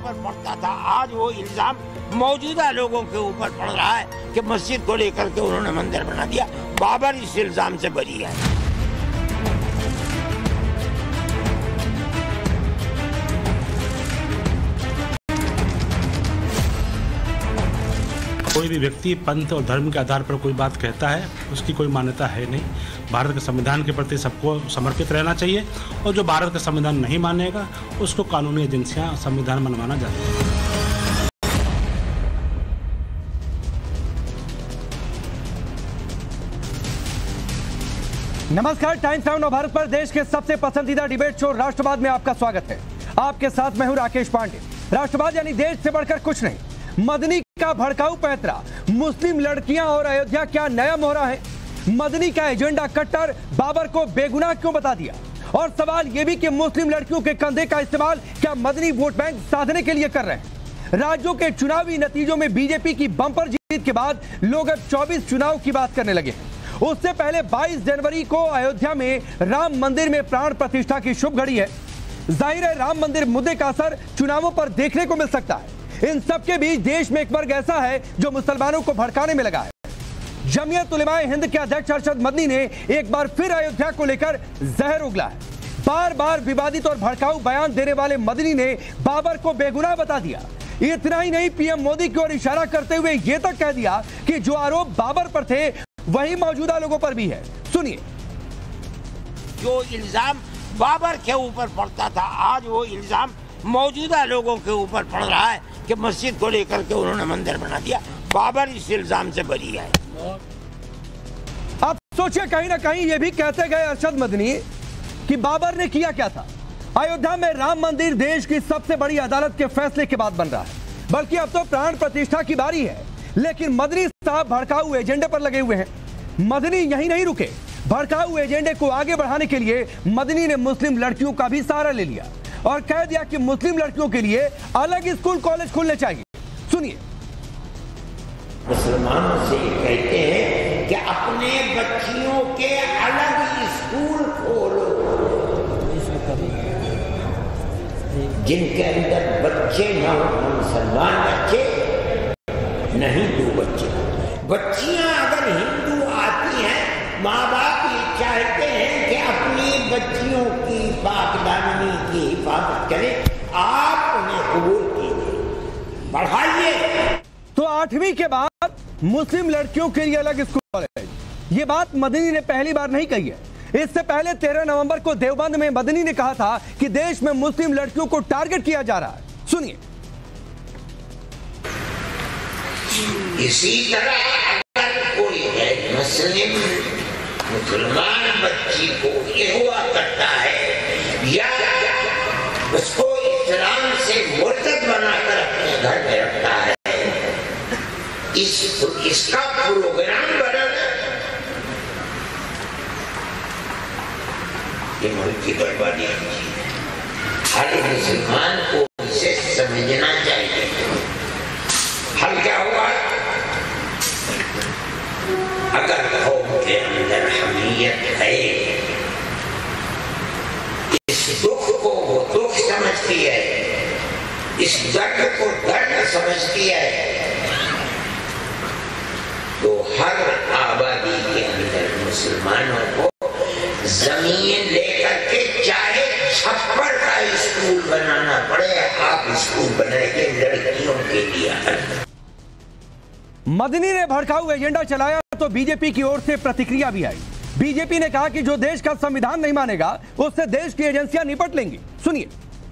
ऊपर पड़ता था, आज वो इल्जाम मौजूदा लोगों के ऊपर पड़ रहा है कि मस्जिद को लेकर के उन्होंने मंदिर बना दिया। बाबर इस इल्जाम से बरी है। कोई भी व्यक्ति पंथ और धर्म के आधार पर कोई बात कहता है, उसकी कोई मान्यता है नहीं। भारत के संविधान के प्रति सबको समर्पित रहना चाहिए और जो भारत का संविधान नहीं मानेगा उसको कानूनी एजेंसियां संविधान मनवाना जानती हैं। नमस्कार, टाइम्स नाउ भारत पर देश के सबसे पसंदीदा डिबेट शो राष्ट्रवाद में आपका स्वागत है। आपके साथ मैं हूं राकेश पांडे। राष्ट्रवाद यानी देश से बढ़कर कुछ नहीं। मदनी का भड़काऊ पैंतरा, मुस्लिम लड़कियां और अयोध्या क्या नया मोहरा है? मदनी का एजेंडा कट्टर बाबर को बेगुनाह क्यों बता दिया? और सवाल यह भी कि मुस्लिम लड़कियों के कंधे का इस्तेमाल क्या मदनी वोट बैंक साधने के लिए कर रहे हैं? राज्यों के चुनावी नतीजों में बीजेपी की बम्पर जीत के बाद लोग अब 24 चुनाव की बात करने लगे हैं। उससे पहले 22 जनवरी को अयोध्या में राम मंदिर में प्राण प्रतिष्ठा की शुभ घड़ी है। जाहिर है राम मंदिर मुद्दे का असर चुनावों पर देखने को मिल सकता है। इन सबके बीच देश में एक वर्ग ऐसा है जो मुसलमानों को भड़काने में लगा है। जमीयत उलेमाए हिंद के अध्यक्ष अरशद मदनी ने एक बार फिर अयोध्या को लेकर जहर उगला है। बार बार विवादित और भड़काऊ बयान देने वाले मदनी ने बाबर को बेगुनाह बता दिया। इतना ही नहीं, पीएम मोदी की ओर इशारा करते हुए यह तक कह दिया कि जो आरोप बाबर पर थे वही मौजूदा लोगों पर भी है। सुनिए। जो इल्जाम बाबर के ऊपर पड़ता था, आज वो इल्जाम मौजूदा लोगों के ऊपर पड़ रहा है कि मस्जिद को लेकर के उन्होंने मंदिर बना दिया। बाबर इस इल्जाम से बरी है। आप सोचिए, कहीं ना कहीं ये भी कहते गए अरशद मदनी कि बाबर ने किया क्या था। अयोध्या में राम मंदिर देश की सबसे बड़ी अदालत के फैसले के बाद बन रहा है, बल्कि अब तो प्राण प्रतिष्ठा की बारी है। लेकिन मदनी साहब भड़काऊ एजेंडे पर लगे हुए हैं। मदनी यहीं नहीं रुके, भड़काऊ एजेंडे को आगे बढ़ाने के लिए मदनी ने मुस्लिम लड़कियों का भी सहारा ले लिया और कह दिया कि मुस्लिम लड़कियों के लिए अलग स्कूल कॉलेज खुलने चाहिए। सुनिए। मुसलमानों से कहते हैं कि अपने बच्चियों के अलग स्कूल खोलो, जिनके अंदर बच्चे न हो, मुसलमान बच्चे न हिंदू बच्चे। बच्चियां अगर हिंदू आती हैं, माँ बाप ये चाहते हैं कि अपनी बच्चियों की पाकदानी की हिफाजत करें, आप उन्हें कबूल कीजिए, बढ़ाइए। तो 8वीं के बाद मुस्लिम लड़कियों के लिए अलग स्कूल कॉलेज, ये बात मदनी ने पहली बार नहीं कही है। इससे पहले 13 नवंबर को देवबंद में मदनी ने कहा था कि देश में मुस्लिम लड़कियों को टारगेट किया जा रहा है। सुनिए। इसी तरह अगर कोई है मुसलमान बच्ची को अगवा करता है या उसको इस्लाम से मुर्तद बनाकर अपने घर में रखता है, इसका प्रोग्राम बनाना ये मुल्क की बर्बादी है। हर मुसलमान को इसे समझना चाहिए। हल क्या हुआ? अगर कौम के अंदर हमीयत है, इस दुख को वो दुख समझती है, इस दर्द को दर्द समझती है, तो हर आबादी के अंदर मुसलमानों को जमीन लेकर के चाहे छप्पर का स्कूल बनाना पड़े, आप स्कूल बनाएंगे लड़कियों के लिए। मदनी ने भड़काऊ एजेंडा चलाया तो बीजेपी की ओर से प्रतिक्रिया भी आई। बीजेपी ने कहा कि जो देश का संविधान नहीं मानेगा उससे देश की एजेंसियां निपट लेंगी। सुनिए।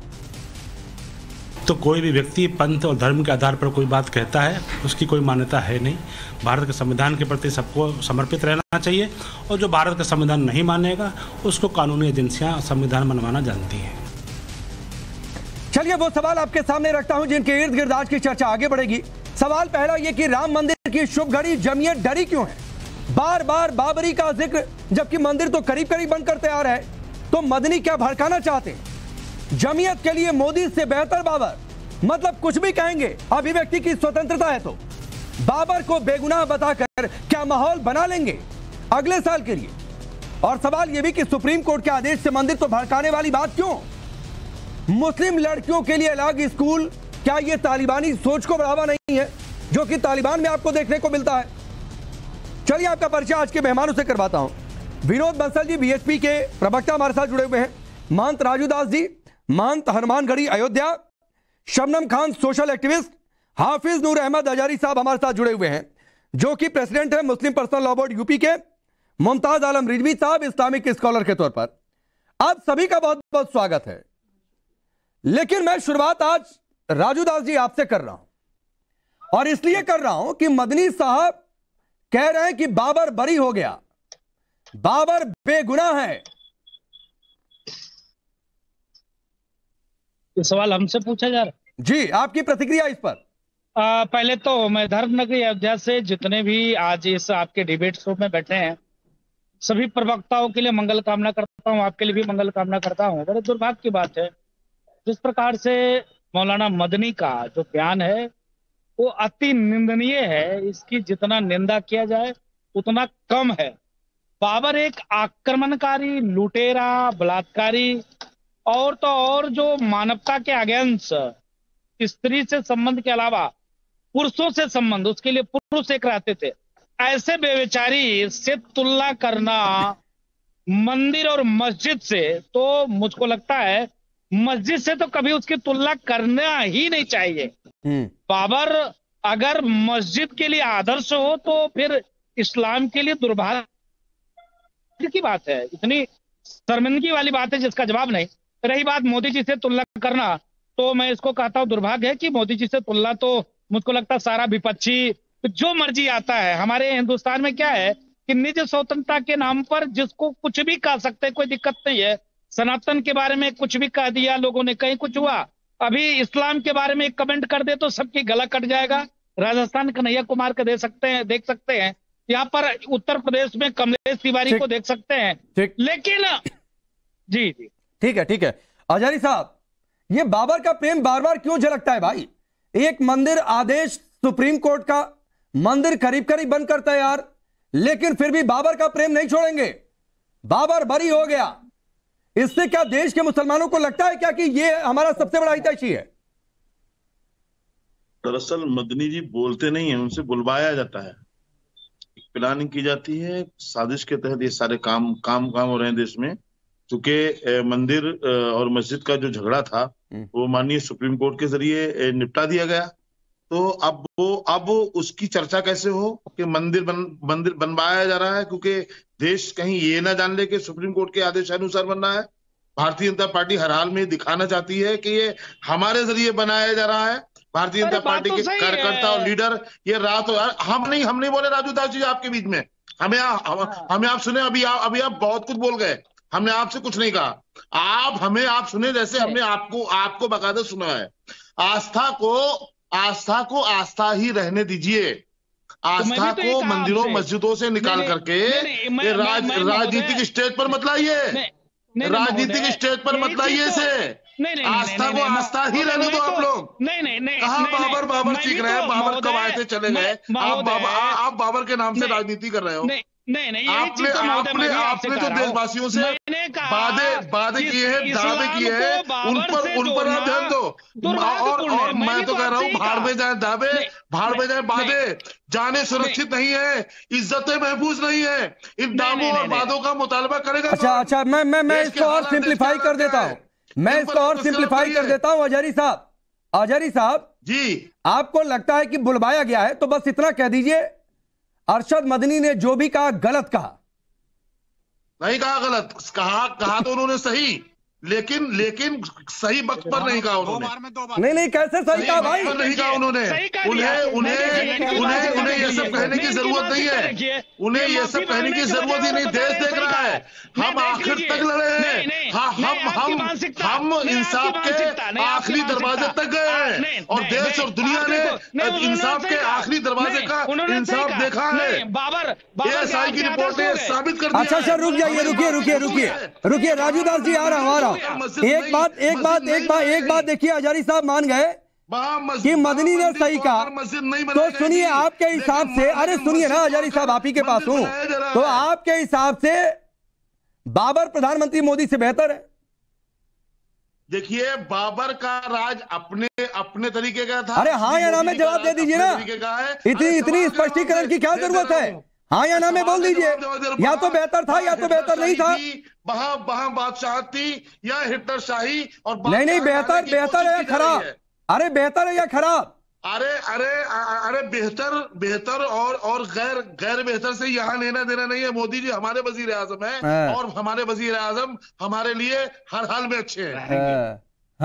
तो कोई भी व्यक्ति पंथ और धर्म के आधार पर कोई बात कहता है, उसकी कोई मान्यता है नहीं। भारत के संविधान के प्रति सबको समर्पित रहना चाहिए और जो भारत का संविधान नहीं मानेगा उसको कानूनी एजेंसियां संविधान मनवाना जानती हैं। चलिए वो सवाल आपके सामने रखता हूं जिनके इर्द गिर्द आज की चर्चा आगे बढ़ेगी। सवाल पहला ये कि राम मंदिर की शुभ घड़ी जमीयत डरी क्यों है? बार बार बाबरी का जिक्र, जबकि मंदिर तो करीब करीब बनकर तैयार है। तो मदनी क्या भड़काना चाहते हैं? जमीयत के लिए मोदी से बेहतर बाबर, मतलब कुछ भी कहेंगे, अभिव्यक्ति की स्वतंत्रता है। तो बाबर को बेगुनाह बताकर क्या माहौल बना लेंगे अगले साल के लिए? और सवाल यह भी कि सुप्रीम कोर्ट के आदेश से मंदिर तो भड़काने वाली बात क्यों? मुस्लिम लड़कियों के लिए अलग स्कूल क्या ये तालिबानी सोच को बढ़ावा नहीं है जो कि तालिबान में आपको देखने को मिलता है? चलिए आपका परिचय आज के मेहमानों से करवाता हूं। विनोद बंसल जी बीएसपी के प्रवक्ता हमारे साथ जुड़े हुए हैं, महंत राजू दास जी, महंत हनुमानगढ़ी अयोध्या, शबनम खान सोशल एक्टिविस्ट, हाफिज नूर अहमद अजारी साहब हमारे साथ जुड़े हुए हैं जो कि प्रेसिडेंट है Muslim personal law board UP के, मुमताज आलम रिजवी साहब इस्लामिक स्कॉलर के तौर पर। आप सभी का बहुत बहुत स्वागत है। लेकिन मैं शुरुआत आज राजू दास जी आपसे कर रहा हूं और इसलिए कर रहा हूं कि मदनी साहब कह रहे हैं कि बाबर बरी हो गया, बाबर बेगुनाह है। ये सवाल हमसे पूछा जा रहा है? जी, आपकी प्रतिक्रिया इस पर। पहले तो मैं धर्मनगरी अयोध्या से जितने भी आज इस आपके डिबेट शो में बैठे हैं सभी प्रवक्ताओं के लिए मंगल कामना करता हूं, आपके लिए भी मंगल कामना करता हूं। बड़े दुर्भाग्य की बात है जिस प्रकार से मौलाना मदनी का जो बयान है वो अति निंदनीय है। इसकी जितना निंदा किया जाए उतना कम है। बाबर एक आक्रमणकारी, लुटेरा, बलात्कारी और तो और जो मानवता के अगेंस्ट स्त्री से संबंध के अलावा पुरुषों से संबंध, उसके लिए पुरुष एक रहते थे, ऐसे बेविचारी से तुलना करना मंदिर और मस्जिद से, तो मुझको लगता है मस्जिद से तो कभी उसकी तुलना करना ही नहीं चाहिए। बाबर अगर मस्जिद के लिए आदर्श हो तो फिर इस्लाम के लिए दुर्भाग्य की बात है, इतनी शर्मिंदगी वाली बात है जिसका जवाब नहीं। रही बात मोदी जी से तुलना करना, तो मैं इसको कहता हूं दुर्भाग्य है कि मोदी जी से तुलना तो मुझको लगता है सारा विपक्षी जो मर्जी आता है। हमारे हिंदुस्तान में क्या है कि निज स्वतंत्रता के नाम पर जिसको कुछ भी कह सकते हैं, कोई दिक्कत नहीं है। सनातन के बारे में कुछ भी कह दिया लोगों ने, कहीं कुछ हुआ, अभी इस्लाम के बारे में एक कमेंट कर दे तो सबकी गला कट जाएगा। राजस्थान कन्हैया कुमार को देख सकते हैं, यहाँ पर उत्तर प्रदेश में कमलेश तिवारी को देख सकते हैं। लेकिन जी ठीक है अजारी साहब, ये बाबर का प्रेम बार बार क्यों झलकता है भाई? एक मंदिर आदेश सुप्रीम कोर्ट का, मंदिर करीब करीब बनकर तैयार, लेकिन फिर भी बाबर का प्रेम नहीं छोड़ेंगे। बाबर बरी हो गया, इससे क्या देश के मुसलमानों को लगता है क्या कि ये हमारा सबसे बड़ा हितैषी है? दरअसल मदनी जी बोलते नहीं है, उनसे बुलवाया जाता है, प्लानिंग की जाती है, साजिश के तहत ये सारे काम हो रहे हैं देश में। क्योंकि मंदिर और मस्जिद का जो झगड़ा था वो माननीय सुप्रीम कोर्ट के जरिए निपटा दिया गया, तो अब उसकी चर्चा कैसे हो कि मंदिर बनवाया जा रहा है, क्योंकि देश कहीं ये ना जान ले कि सुप्रीम कोर्ट के आदेशानुसार बन रहा है। भारतीय जनता पार्टी हर हाल में दिखाना चाहती है कि ये हमारे जरिए बनाया जा रहा है। भारतीय जनता पार्टी के कार्यकर्ता और लीडर ये रात हम नहीं बोले राजू दास जी आपके बीच में, हमें आप सुने, अभी आप बहुत कुछ बोल गए, हमने आपसे कुछ नहीं कहा। आप सुने जैसे हमने आपको बकायदा सुना है। आस्था को आस्था ही रहने दीजिए। आस्था को मंदिरों मस्जिदों से निकाल करके राजनीतिक स्टेज पर मत लाइए, राजनीतिक स्टेज पर मत लाइए इसे। आस्था को आस्था ही रहने दो आप लोग। कहाँ बाबर सीख रहे हैं? बाबर कब आए थे चले गए? आप बाबर के नाम से राजनीति कर रहे हो। आपने जो देशवासियों से वादे किए हैं, दावे किए हैं, उन पर आप ध्यान दो। और मैं तो कह रहा हूँ भाड़ में जाए दावे, भाड़ में जाए वादे, जाने सुरक्षित नहीं है, इज्जतें महफूज नहीं है। इन दावों और वादों का मुतालबा करेगा। अच्छा मैं इसको और सिंप्लीफाई कर देता हूँ। अजारी साहब जी, आपको लगता है कि बुलवाया गया है तो बस इतना कह दीजिए, अरशद मदनी ने जो भी कहा गलत कहा? नहीं कहा गलत, कहा तो उन्होंने सही, लेकिन सही वक्त पर नहीं कहा उन्होंने। नहीं कैसे सही कहा भाई? नहीं कहा उन्होंने। उन्हें ये सब कहने की जरूरत नहीं है, उन्हें ये सब कहने की जरूरत ही नहीं। देश देख रहा है, हम आखिर तक लड़े हैं, हम इंसाफ के आखिरी दरवाजे तक गए हैं और देश और दुनिया ने इंसाफ के आखिरी दरवाजे का इंसाफ देखा है। एएसआई की रिपोर्ट ने साबित कर दिया। अच्छा रुक जाइए, रुकिए राजू दास जी, आ रहा हूं। एक बात देखिए, अजारी साहब मान गए कि मदनी ने सही कहा, तो सुनिए आपके हिसाब से, अरे सुनिए ना अजारी साहब, आप ही के पास हूं, तो आपके हिसाब से बाबर प्रधानमंत्री मोदी से बेहतर है? देखिए बाबर का राज अपने तरीके का था। अरे हाँ या ना में जवाब दे दीजिए ना, इतनी स्पष्टीकरण की क्या जरूरत है? हाँ या ना में बोल दीजिए, या तो बेहतर था या तो बेहतर नहीं था। वहां बादशाह थी या हिटलर शाही, और नहीं बेहतर है या खराब? अरे बेहतर है या खराब? अरे बेहतर और गैर बेहतर से यहाँ लेना देना नहीं है। मोदी जी हमारे वजीर आजम है और हमारे वजीर आजम हमारे लिए हर हाल में अच्छे हैं।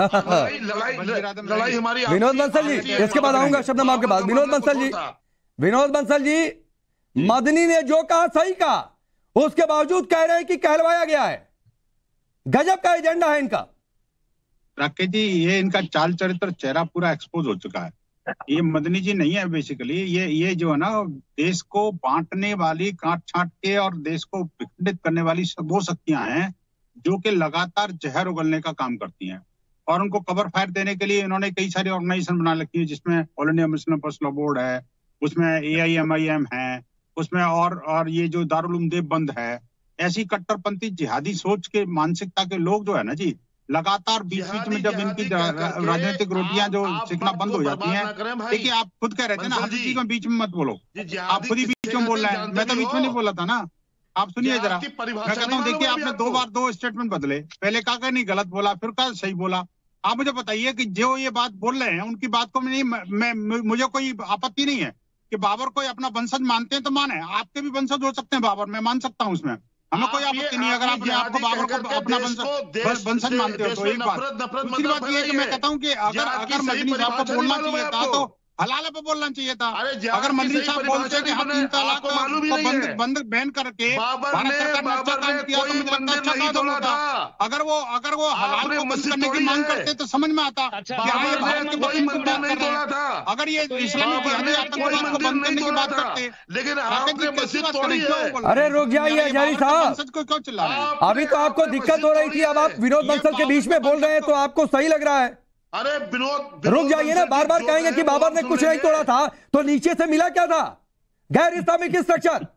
लड़ाई हमारी। विनोद बंसल जी, इसके बाद आऊंगा शब्द आपके पास। विनोद बंसल जी, मदनी ने जो कहा सही कहा, उसके बावजूद कह रहे हैं कि कहलवाया गया है। गजब का एजेंडा है इनका। राकेश जी, ये इनका चाल चरित्र चेहरा पूरा एक्सपोज हो चुका है। ये मदनी जी नहीं है बेसिकली, ये जो है ना देश को बांटने वाली, काट छांट के और देश को विखंडित करने वाली वो शक्तियां हैं जो कि लगातार जहर उगलने का काम करती हैं। और उनको कवर फायर देने के लिए इन्होंने कई सारी ऑर्गेनाइजेशन बना रखी है, जिसमें all India Muslim personal board है, उसमें AIMIM है, उसमें और ये जो दारुल उलूम देवबंद है। ऐसी कट्टरपंथी जिहादी सोच के मानसिकता के लोग जो है ना जी, लगातार बीच में जब इनकी राजनीतिक रोटियां जो सिकना बंद हो जाती हैं। देखिए आप खुद कह रहे थे ना, आप किसी को बीच में मत बोलो, आप खुद ही बीच में बोल रहे हैं। मैं तो बीच में नहीं बोला था ना, आप सुनिए जरा। मैं कहता हूँ देखिए, आपने 2 बार 2 स्टेटमेंट बदले, पहले कहा नहीं गलत बोला, फिर कहा सही बोला। आप मुझे बताइए कि जो ये बात बोल रहे हैं उनकी बात को मुझे कोई आपत्ति नहीं है कि बाबर कोई अपना वंशज मानते हैं तो माने, आपके भी वंशज हो सकते हैं बाबर, मैं मान सकता हूँ उसमें, हमें कोई आपत्ति नहीं है अगर आपने आपको बाबर को अपना वंशज मानते हो तो। एक बात। दूसरी बात ये है कि मैं कहता हूँ कि अगर मदनी साहब को बोलना चाहिए था तो हलाले पे बोलना चाहिए था। अगर मदनी साहब बोलते कि हम 3 तलाक को बंद बैन करके भारत सरकार ने अच्छा काम किया तो मुझे लगता अच्छा काम होता। अगर वो हलाल को बंद करने की मांग करते तो समझ में आता कि हाँ ये भारत के वकील को बात कर रहे हैं। अगर ये इस्लामी जिहादी आतंकवाद को बंद करने की बात करते, लेकिन आपने मस्जिद तोड़ी है। अरे रुक जाइए हजारी साहब, को क्यों चिल्ला रहे हैं? अभी तो आपको दिक्कत हो रही थी, अब आप विनोद बंसल के बीच में बोल रहे हैं तो आपको सही लग रहा है। अरे विनोद रुक जाइए ना, बार बार कहेंगे कि बाबर ने कुछ नहीं तोड़ा था, तो नीचे से मिला क्या था? गैर इस्लामिक स्ट्रक्चर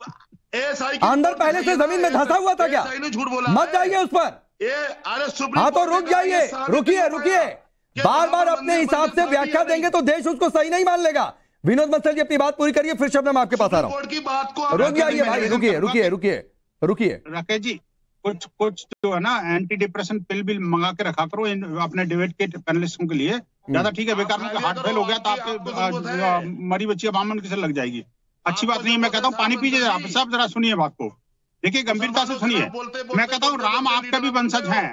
अंदर पहले से जमीन में धंसा हुआ था क्या? झूठ बोला, मत जाइए उस पर। हाँ तो रुक जाइए, रुकिए। बार बार अपने हिसाब से व्याख्या देंगे तो देश उसको सही नहीं मान लेगा। विनोद बंसल जी अपनी बात पूरी करिए, फिर शब्द मैं आपके पास आ रहा हूँ। रुक जाइए भाई, रुकिए। राकेश जी, कुछ जो है ना एंटी डिप्रेशन पिल भी मंगा के रखा करो अपने डिबेट के पैनलिस्टों के लिए। ज्यादा ठीक है, बेकार में हार्ट फेल हो गया तो आपके मरी बच्ची बामन किसे लग जाएगी, अच्छी बात नहीं। मैं कहता हूँ पानी पीजिए आप सब, जरा सुनिए बात को, देखिए गंभीरता से सुनिए। मैं कहता हूँ राम आपका भी वंशज है,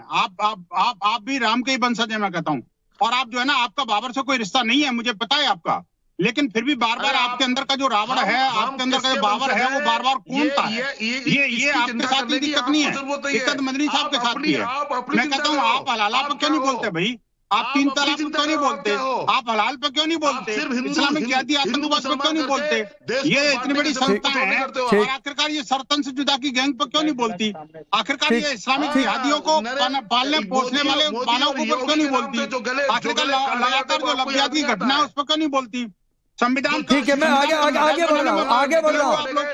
आप भी राम के ही वंशज है मैं कहता हूँ। और आप जो है ना, आपका बाबर से कोई रिश्ता नहीं है, मुझे पता है आपका, लेकिन फिर भी बार बार आपके अंदर का जो रावण है, आपके अंदर का जो बाबर है, वो बार बार कूदता है। ये आपके साथ की दिक्कत नहीं है, दिक्कत मदनी साहब के साथ की है। मैं कहता हूँ आप हलाल पे क्यों नहीं बोलते भाई? आप 3 तलाक पे क्यों नहीं बोलते? आप हलाल पे क्यों नहीं बोलते? इस्लामिक जिहादी आतंकवाद पे क्यों नहीं बोलते? ये इतनी बड़ी संस्था है और आखिरकार ये सरतन से जुदा की गैंग पे क्यों नहीं बोलती? आखिरकार ये इस्लामिक जिहादियों को पालने पोसने वाले मानव को क्यों नहीं बोलती? आखिरकार लगातार जो लफ्ज़ियात की घटना है उस पर क्यों नहीं बोलती? संविधान ठीक है, मैं आगे बढ़ रहा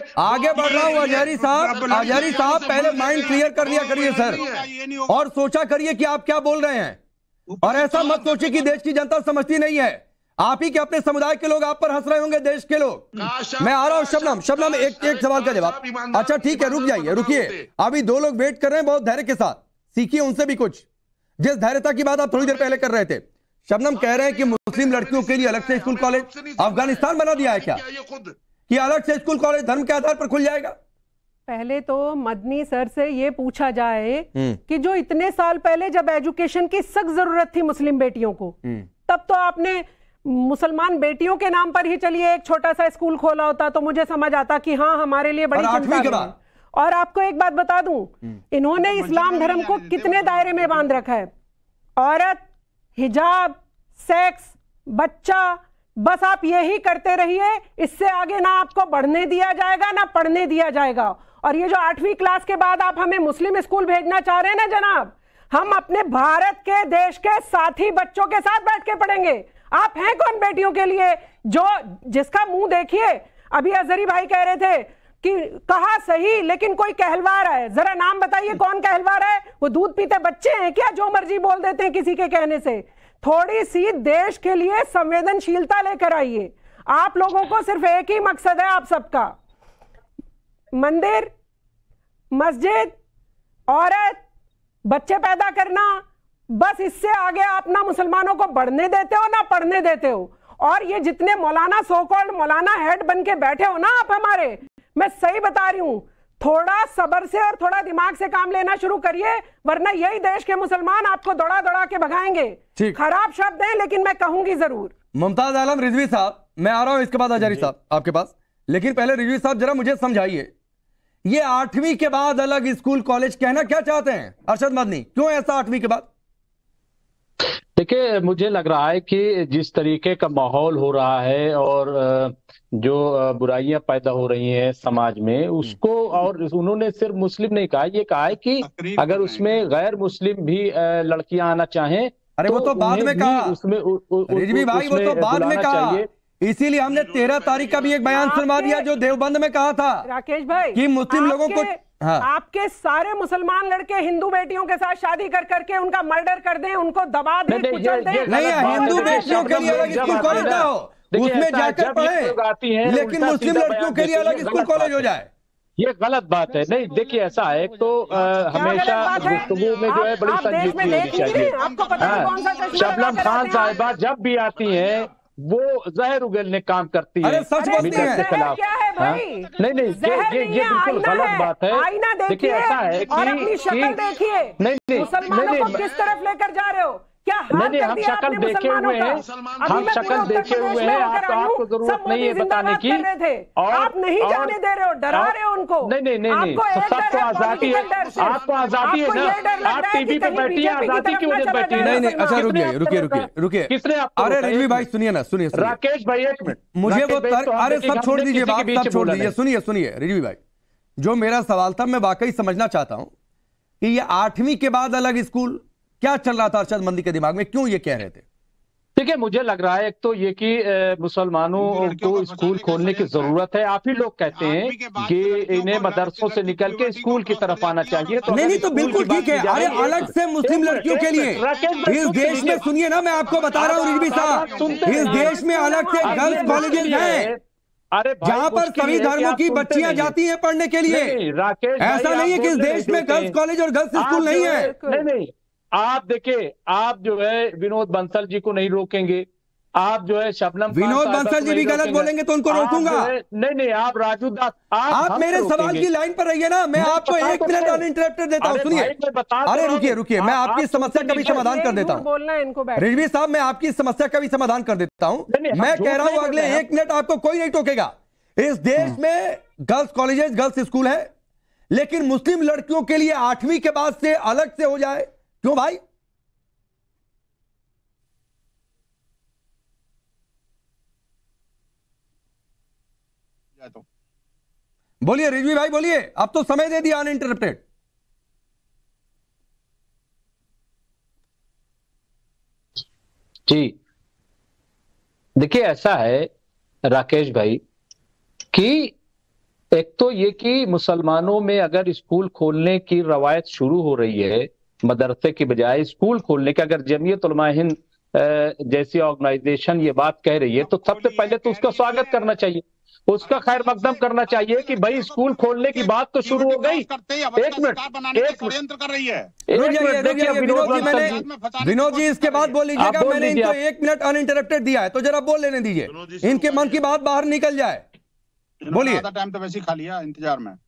हूँ। हजारी साहब पहले माइंड क्लियर कर लिया करिए सर, और सोचा करिए कि आप क्या बोल रहे हैं, और ऐसा मत सोचिए कि देश की जनता समझती नहीं है। आप ही के अपने समुदाय के लोग आप पर हंस रहे होंगे, देश के लोग। मैं आ रहा हूँ शबनम, एक सवाल का जवाब। अच्छा ठीक है, रुकिए। अभी 2 लोग वेट कर रहे हैं बहुत धैर्य के साथ, सीखिए उनसे भी कुछ, जिस धैर्यता की बात आप थोड़ी देर पहले कर रहे थे। शबनम कह रहे हैं कि मुस्लिम लड़कियों के लिए अलग से स्कूल कॉलेज अफगानिस्तान बना दिया है क्या, कि अलग से स्कूल कॉलेज धर्म के आधार पर खुल जाएगा? पहले तो मदनी सर से ये पूछा जाए कि जो इतने साल पहले जब एजुकेशन की सख्त जरूरत थी मुस्लिम बेटियों को, तब तो आपने मुसलमान बेटियों के नाम पर ही चलिए एक छोटा सा स्कूल खोला होता तो मुझे समझ आता कि हाँ हमारे लिए बड़ी चिंता है। और आपको एक बात बता दूं, इन्होंने इस्लाम धर्म को कितने दायरे में बांध रखा है। औरत, हिजाब, सेक्स, बच्चा, बस आप यही करते रहिए, इससे आगे ना आपको बढ़ने दिया जाएगा ना पढ़ने दिया जाएगा। और ये जो 8वीं क्लास के बाद आप हमें मुस्लिम स्कूल भेजना चाह रहे हैं ना जनाब, हम अपने भारत के देश के साथी बच्चों के साथ बैठ के पढ़ेंगे। आप हैं कौन बेटियों के लिए, जो जिसका मुंह देखिए। अभी अजहरी भाई कह रहे थे कि कहा सही लेकिन कोई कहलवा रहा है। जरा नाम बताइए कौन कहलवा रहा है? वो दूध पीते बच्चे हैं क्या जो मर्जी बोल देते हैं किसी के कहने से? थोड़ी सी देश के लिए संवेदनशीलता लेकर आइए। आप लोगों को सिर्फ एक ही मकसद है आप सबका, मंदिर, मस्जिद, औरत, बच्चे पैदा करना, बस इससे आगे आप ना मुसलमानों को बढ़ने देते हो ना पढ़ने देते हो। और ये जितने मौलाना सो कॉल्ड मौलाना हेड बन के बैठे हो ना आप हमारे, मैं सही बता रही हूं, थोड़ा सब्र से और थोड़ा दिमाग से काम लेना शुरू करिए, वरना यही देश के मुसलमान आपको दौड़ा दौड़ा के भगाएंगे। खराब शब्द है लेकिन मैं कहूंगी जरूर। मुमताज आलम रिजवी साहब, मैं आ रहा हूं इसके बाद हजारी साहब आपके पास, लेकिन पहले रिजवी साहब जरा मुझे समझाइए, ये 8वीं के बाद अलग स्कूल कॉलेज कहना क्या चाहते हैं अरशद मदनी? क्यों ऐसा 8वीं के बाद? देखिए, मुझे लग रहा है कि जिस तरीके का माहौल हो रहा है और जो बुराइयां पैदा हो रही हैं समाज में उसको, और उन्होंने सिर्फ मुस्लिम नहीं कहा, ये कहा है कि अगर उसमें गैर मुस्लिम भी लड़कियां आना चाहें, अरे वो तो बाद में कहा उसमें रिजवी भाई, वो तो बाद में कहा, इसीलिए हमने 13 तारीख का भी एक बयान सुनवा दिया जो देवबंद में कहा था राकेश भाई कि मुस्लिम लोगों को, हाँ, आपके सारे मुसलमान लड़के हिंदू बेटियों के साथ शादी कर करके उनका मर्डर कर दें, उनको दबा दें, कुचल दें। नहीं, हिंदू बेटियों के लिए अलग स्कूल कॉलेज ना हो, उसमें जाकर पढ़े, लेकिन मुस्लिम लड़कियों के लिए अलग स्कूल कॉलेज हो जाए, ये गलत बात है। नहीं, देखिए ऐसा है, तो हमेशा गुफ्तगू में जो है बड़ी संजीदगी होनी चाहिए। शबनम खान साहिबा जब भी आती हैं वो जहर उगलने काम करती है मिलत के खिलाफ। नहीं, ये बिल्कुल गलत बात है। देखिए ऐसा है कि नहीं, मुसलमानों को किस तरफ लेकर जा रहे हो? क्या नहीं, हम शक्ल देखे हुए हैं, हम शक्ल देखे हुए हैं, आपको जरूरत नहीं है बताने की, और आप नहीं जाने दे रहे हो, डरा रहे हो उनको। नहीं, सबको आजादी है, आपको आजादी है ना, आप टीवी पे बैठी है, आजादी की वजह से बैठी है। नहीं, अच्छा रुकिए, किसने आपको? अरे रिजवी भाई सुनिए ना, सुनिए राकेश भाई एक मिनट, मुझे वो अरे सब छोड़ दीजिए, बात सब छोड़ दीजिए, सुनिए रिजवी भाई, जो मेरा सवाल था मैं वाकई समझना चाहता हूं कि ये 8वीं के बाद अलग स्कूल क्या चल रहा था अरशद मंदी के दिमाग में, क्यों ये कह रहे थे? ठीक है, मुझे लग रहा है एक तो ये कि मुसलमानों को स्कूल खोलने की जरूरत है। आप ही लोग कहते हैं कि इन्हें मदरसों से निकल के स्कूल की तरफ आना चाहिए, तो नहीं तो बिल्कुल ठीक है। अरे अलग से मुस्लिम लड़कियों के लिए इस देश में, सुनिए ना, मैं आपको बता रहा हूँ रिजवी साहब, इस देश में अलग से गर्ल्स कॉलेजेस हैं जहाँ पर सभी धर्मों की बच्चियां जाती हैं पढ़ने के लिए। ऐसा नहीं है कि इस देश में गर्ल्स कॉलेज और गर्ल्स स्कूल नहीं है। नहीं, आप देखिए, आप जो है विनोद बंसल जी को नहीं रोकेंगे, आप जो है शबनम, विनोद बंसल जी भी गलत बोलेंगे तो उनको रोकूंगा। नहीं, आप राजू दास, आप मेरे सवाल की लाइन पर रहिए ना, मैं आपको 1 मिनट अनइंटरप्टेड देता हूँ। सुनिए, अरे रुकिए, मैं आपकी समस्या का भी समाधान कर देता हूँ। रिजवी साहब, मैं आपकी समस्या का भी समाधान कर देता हूँ। मैं कह रहा हूँ अगले 1 मिनट आपको कोई नहीं टोकेगा। इस देश में गर्ल्स कॉलेजेस, गर्ल्स स्कूल है, लेकिन मुस्लिम लड़कियों के लिए 8वीं के बाद से अलग से हो जाए, क्यों भाई? बोलिए रिजवी भाई, बोलिए, अब तो समय दे दिया अनइंटरप्टेड। जी देखिए, ऐसा है राकेश भाई कि एक तो ये कि मुसलमानों में अगर स्कूल खोलने की रवायत शुरू हो रही है, मदरसे की बजाय स्कूल खोलने के, अगर जमीयत उलमा हिंद जैसी ऑर्गेनाइजेशन ये बात कह रही है तो सबसे पहले तो उसका स्वागत करना चाहिए, उसका खैर मकदम करना चाहिए कि भाई स्कूल खोलने की बात तो शुरू हो गई। एक मिनट कर रही है। विनोद जी इसके बाद बोल लीजिएगा, मैंने इनको 1 मिनट अनइंटरप्टेड दिया है तो जरा बोल लेने दीजिए, इनके मन की बात बाहर निकल जाए। बोलिए। आधा टाइम तो वैसे ही खा लिया इंतजार में।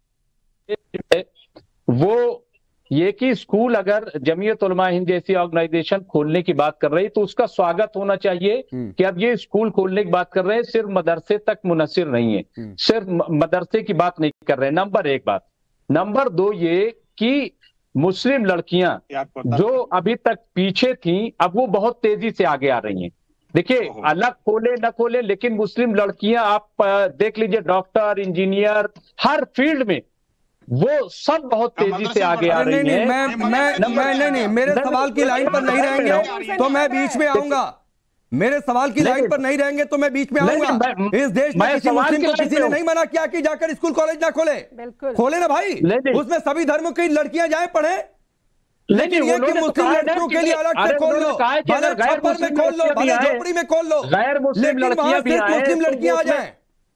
वो ये कि स्कूल अगर जमीयत उलमा हिंद जैसी ऑर्गेनाइजेशन खोलने की बात कर रही तो उसका स्वागत होना चाहिए कि अब ये स्कूल खोलने की बात कर रहे हैं, सिर्फ मदरसे तक मुनस्सिर नहीं है, सिर्फ मदरसे की बात नहीं कर रहे हैं। नंबर 1 बात। नंबर 2 ये कि मुस्लिम लड़कियां जो अभी तक पीछे थी अब वो बहुत तेजी से आगे आ रही हैं। देखिए, अलग खोले न खोले, लेकिन मुस्लिम लड़कियां आप देख लीजिए, डॉक्टर, इंजीनियर, हर फील्ड में वो सब बहुत तेजी से आगे आ रही हैं। मैं मेरे सवाल की लाइन पर नहीं रहेंगे तो मैं बीच में आऊंगा। मेरे सवाल की लाइन पर नहीं रहेंगे तो मैं बीच में आऊंगा। इस देश में किसी मुस्लिम को किसी ने नहीं मना किया कि जाकर स्कूल कॉलेज ना खोले, खोले ना भाई, उसमें सभी धर्मों की लड़कियां जाए पढ़े, लेकिन ये कि मुस्लिम लड़कियों के लिए अलग से खोल लो, भले छप्पर में खोल लो, भले झोपड़ी में खोल लो, लेकिन वहां सिर्फ मुस्लिम लड़कियां आ जाए।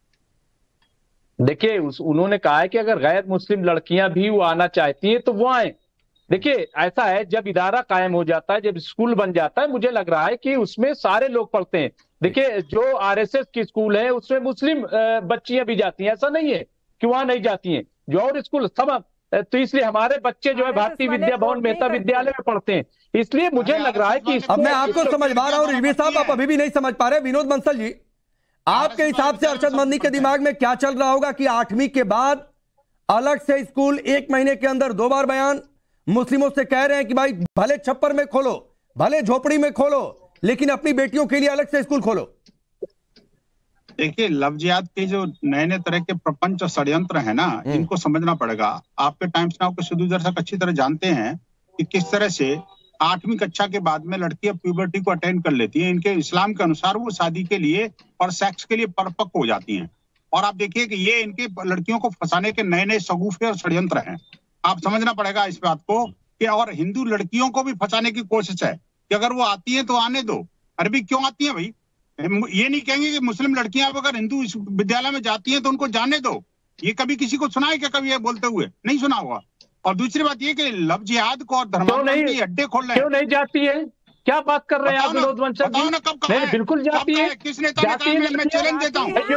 देखिए उन्होंने कहा है कि अगर गैर मुस्लिम लड़कियां भी वो आना चाहती हैं तो वो आए। देखिए ऐसा है, जब इदारा कायम हो जाता है, जब स्कूल बन जाता है, मुझे लग रहा है कि उसमें सारे लोग पढ़ते हैं। देखिए जो आरएसएस की स्कूल है उसमें मुस्लिम बच्चियां भी जाती हैं, ऐसा नहीं है कि वहां नहीं जाती हैं, जो और स्कूल सब। तो इसलिए हमारे बच्चे जो है भारतीय विद्या भवन मेहता विद्यालय में पढ़ते हैं, इसलिए मुझे लग रहा है कि अब मैं आपको समझवा रहा हूँ रिजवी साहब, आप अभी भी नहीं समझ पा रहे। विनोद बंसल जी, आपके हिसाब से अरशद मदनी के दिमाग में क्या चल रहा होगा कि 8वीं के बाद अलग से स्कूल 1 महीने के अंदर 2 बार बयान मुस्लिमों से कह रहे हैं कि भाई भले छप्पर में खोलो, भले झोपड़ी में खोलो, लेकिन अपनी बेटियों के लिए अलग से स्कूल खोलो। देखिए लव जिहाद के जो नए नए तरह के प्रपंच और षड्यंत्र है ना, इनको समझना पड़ेगा। आपके टाइम्स नाउ के सुधीर दर्शक अच्छी तरह जानते हैं कि किस तरह से 8वीं कक्षा के बाद में लड़कियां प्यूबर्टी को अटेंड कर लेती हैं। इनके इस्लाम के अनुसार वो शादी के लिए और सेक्स के लिए परिपक्व हो जाती हैं। और आप देखिए कि ये इनकी लड़कियों को फंसाने के नए नए शगुफे और षड्यंत्र हैं। आप समझना पड़ेगा इस बात को कि और हिंदू लड़कियों को भी फंसाने की कोशिश है कि अगर वो आती हैं तो आने दो। अरबी क्यों आती हैं भाई? ये नहीं कहेंगे कि मुस्लिम लड़कियां अगर हिंदू विद्यालय में जाती हैं तो उनको जाने दो। ये कभी किसी को सुना है क्या? कभी ये बोलते हुए नहीं सुना होगा। और दूसरी बात ये कि लव जिहाद को और धर्मांतरण के अड्डे खोल रहे हैं। क्यों नहीं जाती है? क्या बात कर रहे हैं आप विनोद बंसल जी? नहीं बिल्कुल जाती है। किस नेता ने कहा? मैं चैलेंज देता हूँ, आपके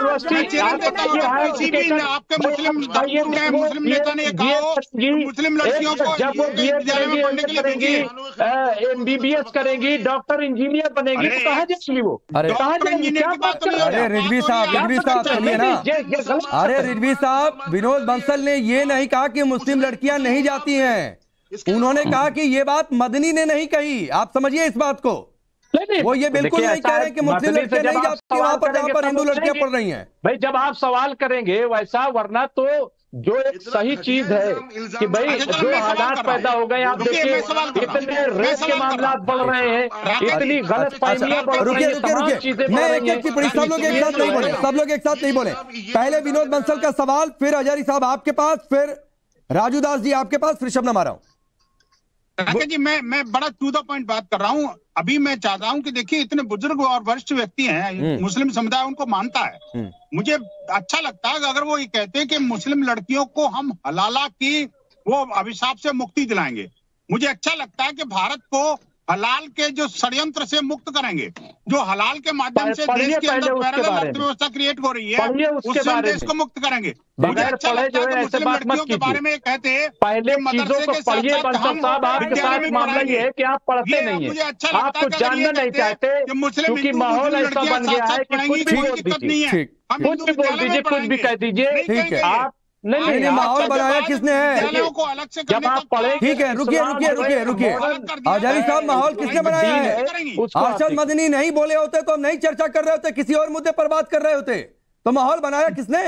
मुस्लिम मुस्लिम नेता ने कहा मुस्लिम लड़कियों को जब वो विद्यालय में पढ़ने के लिए करेंगी, MBBS करेंगी, डॉक्टर इंजीनियर बनेगी, तो कहाँ जाएंगी वो? कहाँ जाएंगी? क्या बात कर रहे हैं? अरे रिजवी साहब सुनिए ना। अरे रिजवी साहब, विनोद बंसल ने ये नहीं कहा कि मुस्लिम लड़कियां नहीं जाती हैं, उन्होंने कहा कि ये बात मदनी ने नहीं कही। आप समझिए इस बात को। वो ये बिल्कुल नहीं कह रहे कि मुस्लिम लड़कियां नहीं जाती वहां पर जहां पर हिंदू लड़कियां पढ़ रही हैं। भाई जब आप सवाल करेंगे वैसा, वरना तो जो एक सही चीज है कि भाई जो हालात पैदा हो गए, आप देखिए इतने रेप के मामला बढ़ रहे हैं, इतनी गलत फहमियां बढ़ रही हैं, तमाम चीजें मैं एक एक टिप्पणी, सब लोग एक साथ नहीं बोले, सब लोग एक साथ नहीं बोले। पहले विनोद बंसल का सवाल, फिर हजारी साहब आपके पास, फिर राजू दास जी आपके पास, फिर शबनम आ रहा हूं। राकेश जी, मैं बड़ा टू द पॉइंट बात कर रहा हूँ। अभी मैं चाहता हूँ कि देखिए इतने बुजुर्ग और वरिष्ठ व्यक्ति हैं, मुस्लिम समुदाय उनको मानता है। मुझे अच्छा लगता है अगर वो ये कहते हैं कि मुस्लिम लड़कियों को हम हलाला की वो अभिशाप से मुक्ति दिलाएंगे। मुझे अच्छा लगता है कि भारत को हलाल के जो षड्यंत्र से मुक्त करेंगे, जो हलाल के माध्यम से देश के अंदर पैरेलल अर्थव्यवस्था क्रिएट हो रही है, उससे हम देश को मुक्त करेंगे। मुझे अच्छा लगता है कि मुस्लिम लड़कियों के बारे में कहते हैं पहले मदरसे के साथ हम विद्यालय में मामला ये है कि आप पढ़ते नहीं है, मुझे अच्छा लगता है आप कुछ जानना नहीं चाहते क्योंकि माहौल ऐसा बन गया है कि कुछ भी बोल दीजिए, कुछ भी बोल दीजिए, कुछ भी कह दीजिए आप। नहीं माहौल बनाया किसने है? जब आप पढ़े, ठीक है, रुकिए हजारी साहब, माहौल किसने बनाया है? अरशद मदनी नहीं बोले होते तो हम नहीं चर्चा कर रहे होते, किसी और मुद्दे पर बात कर रहे होते। तो माहौल बनाया किसने?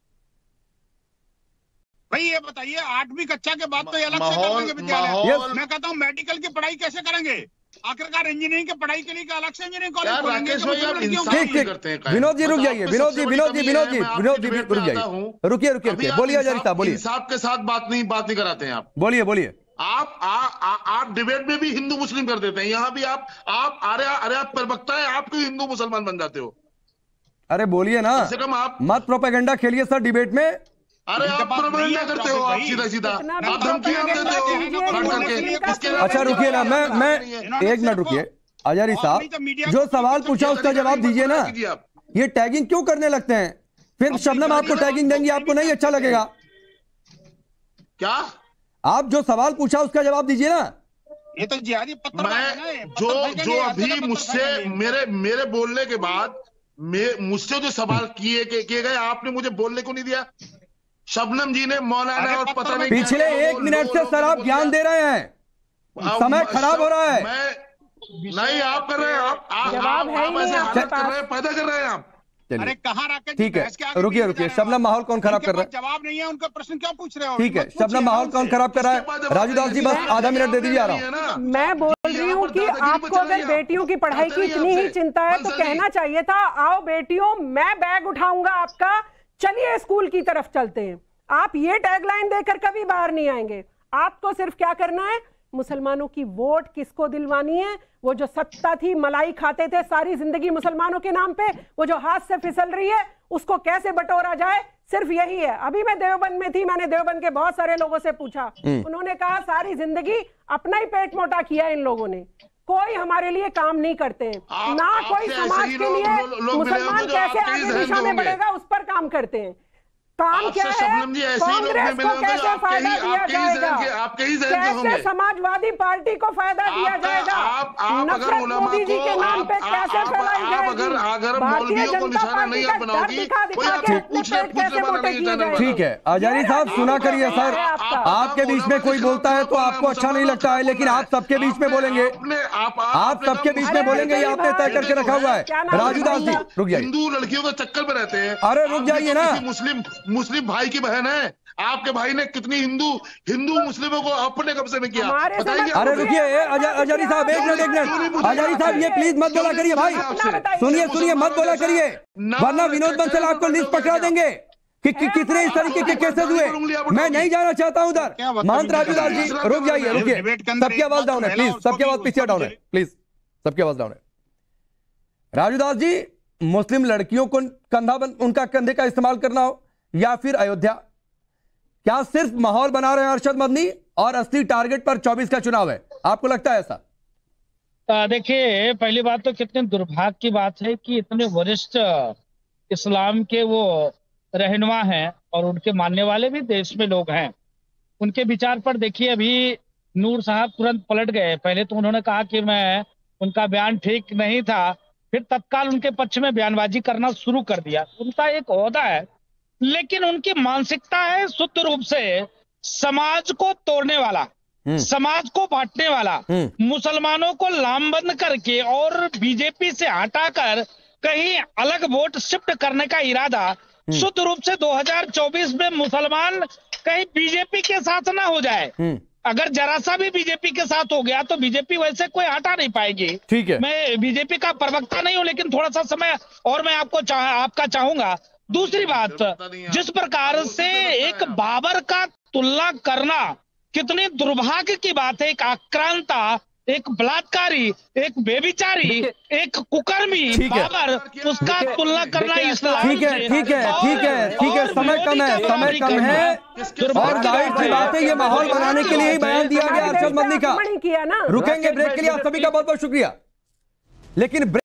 भाई ये बताइए, 8वीं कक्षा के बाद तो ये अलग से करेंगे विद्यालय। मैं कहता हूँ मेडिकल की पढ़ाई कैसे करेंगे? आखिरकार इंजीनियरिंग की पढ़ाई के लिए अलग से इंजीनियरिंग कॉलेज खोलेंगे। ठीक, विनोद जी रुक जाइए, विनोद जी रुक जाइए, रुकिए, बोलिए हजारी साहब, बोलिए। इंसाफ के साथ बात नहीं कराते हैं आप। बोलिए। आप डिबेट में भी हिंदू मुस्लिम कर देते हैं, यहाँ भी आप अरे आप प्रवक्ता है, आप क्यों हिंदू मुसलमान बन जाते हो? अरे बोलिए ना, कम से कम आप मत प्रोपेगेंडा खेलिए सर डिबेट में। अरे आप प्रोपेगेंडा करते हो, आप सीधा आप धमकियां देते हो। अच्छा रुकिए ना, मैं 1 मिनट रुकिए। हजारी साहब, जो सवाल पूछा उसका जवाब दीजिए ना। ये टैगिंग क्यों करने लगते हैं? फिर शबनम आपको टैगिंग देंगी, आपको नहीं अच्छा लगेगा क्या? आप जो सवाल पूछा उसका जवाब दीजिए ना। ये तो जिहादी पत्र है। जो अभी मुझसे मेरे बोलने के बाद मुझसे जो सवाल किए गए, आपने मुझे बोलने को नहीं दिया। शबनम जी ने मौलाना और पता नहीं पिछले 1 मिनट से सर आप ज्ञान दे रहे हैं, समय खराब हो रहा है। नहीं आप कर रहे हैं, आप ऐसे हालत कर रहे हैं, पैदा कर रहे हैं आप। अरे कहाँ राकेश? ठीक है, रुकिए। शबनम माहौल कौन खराब कर रहा है? जवाब नहीं है उनका, प्रश्न क्या पूछ रहे हो? ठीक है, शबनम माहौल कौन खराब कर रहा है? राजू दास जी बस आधा मिनट दे दीजिए, आ रहा हूँ। मैं बोल रही हूँ कि आपको अगर बेटियों की पढ़ाई की इतनी ही चिंता है तो कहना चाहिए था, आओ बेटियों मैं बैग उठाऊंगा आपका, चलिए स्कूल की तरफ चलते हैं। आप ये टैगलाइन देकर कभी बाहर नहीं आएंगे। आपको सिर्फ क्या करना है, मुसलमानों की वोट किसको दिलवानी है। वो जो सत्ता थी, मलाई खाते थे सारी जिंदगी मुसलमानों के नाम पे, वो जो हाथ से फिसल रही है उसको कैसे बटोरा जाए, सिर्फ यही है। अभी मैं देवबंद में थी, मैंने देवबंद के बहुत सारे लोगों से पूछा, उन्होंने कहा सारी जिंदगी अपना ही पेट मोटा किया इन लोगों ने, कोई हमारे लिए काम नहीं करते हैं, ना कोई समाज के लिए मुसलमान कैसे आगे दिशा में बढ़ेगा उस पर काम करते हैं। काम क्या है, कांग्रेस को कैसे फायदा दिया जाएगा, कैसे समाजवादी पार्टी को फायदा दिया जाएगा, नफरत मोदी जी के नाम पे कैसे फैलाई जाएगी, भारतीय जनता पार्टी का डर दिखा दिखा के अपने पेट कैसे मोटे किए जाएंगे। ठीक है आजारी साहब, सुना करिए सर, आपके बीच में कोई बोलता है तो आपको अच्छा नहीं लगता है, लेकिन आप सबके बीच में बोलेंगे, आप सबके बीच में बोलेंगे, ये आपने तय करके रखा हुआ है। राजू दास जी रुक जाइए, हिंदू लड़कियों के चक्कर में रहते हैं। अरे रुक जाइए ना, मुस्लिम भाई की बहन है, आपके भाई ने कितनी हिंदू मुस्लिमों को अपने कब्जे में किया बताइए। अरे रुकिए आजारी साहब, एक मिनट आजारी साहब, ये प्लीज मत बोला करिए भाई, सुनिए मत बोला करिए, वरना विनोद बंसल आपको लिस्ट पकड़ा देंगे कि कितने इस तरीके के केसेस हुए। मैं नहीं जाना चाहता हूं उधर। महंत राजू दास जी रुक जाइए, रुकिए, सबकी आवाज डाउन है प्लीज, सबकी आवाज पीछे डाउन है प्लीज, सबकी आवाज डाउन है। राजू दास जी, मुस्लिम लड़कियों को उनका कंधे का इस्तेमाल करना हो या फिर अयोध्या, क्या सिर्फ माहौल बना रहे हैं अरशद मदनी और असली टारगेट पर 24 का चुनाव है, आपको लगता है ऐसा? देखिए, पहली बात तो कितने दुर्भाग्य की बात है कि इतने वरिष्ठ इस्लाम के वो रहनुमा हैं और उनके मानने वाले भी देश में लोग हैं, उनके विचार पर देखिए अभी नूर साहब तुरंत पलट गए। पहले तो उन्होंने कहा कि मैं उनका बयान ठीक नहीं था, फिर तत्काल उनके पक्ष में बयानबाजी करना शुरू कर दिया। उनका एक ओहदा है, लेकिन उनकी मानसिकता है शुद्ध रूप से समाज को तोड़ने वाला, समाज को बांटने वाला, मुसलमानों को लामबंद करके और बीजेपी से हटाकर कहीं अलग वोट शिफ्ट करने का इरादा। शुद्ध रूप से 2024 में मुसलमान कहीं बीजेपी के साथ ना हो जाए। अगर जरा सा भी बीजेपी के साथ हो गया तो बीजेपी वैसे कोई हटा नहीं पाएगी। ठीक है, मैं बीजेपी का प्रवक्ता नहीं हूं, लेकिन थोड़ा सा समय और मैं आपका चाहूंगा। दूसरी बात, जिस प्रकार से एक बाबर का तुलना करना कितनी दुर्भाग्य की बात है। एक आक्रांता, एक बलात्कारी, एक बेविचारी, एक कुकर्मी बाबर, उसका तुलना करना इस्लाम से। ठीक है, समय कम है और जाहिर सी बात है ये माहौल बनाने के लिए ही बयान दिया गया अरशद मदनी का। रुकेंगे ब्रेक के लिए, आप सभी का बहुत बहुत शुक्रिया। लेकिन